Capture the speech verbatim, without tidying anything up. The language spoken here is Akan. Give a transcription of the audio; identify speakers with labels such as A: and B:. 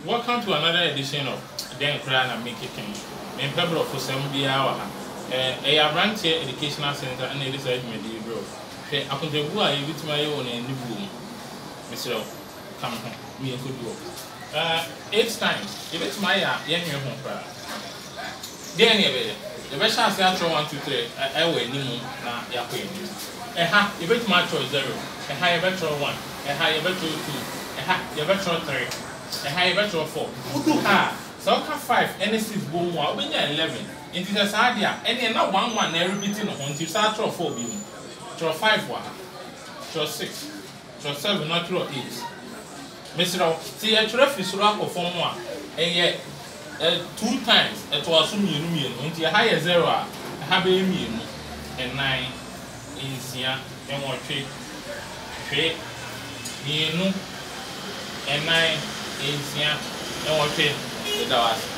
A: Welcome to another edition of Den Crown and Make It King. I'm Pebble for some be our a branch educational center and it is a medieval bro. I can do I with my own in the boom. Mister Come home, me and good work. Uh, eight times, if it's my young home prayer. Then, the best chance I one, two, three, I will need now. A ha, you bet my choice zero, a higher better one, a higher better two, a ha, your better three. A high better four. Ha! So five, any six boom, one, when you're eleven. Into the idea, and not one one, every bit in a home to start or four beam. Draw five one, draw six, draw seven, not draw eight. Mister See a traffic rock of form one, and yet two times it was soon you mean into a higher zero, a happy mean, and nine in Sia, and one trade. Trade, you know, and nine. Insia, and what the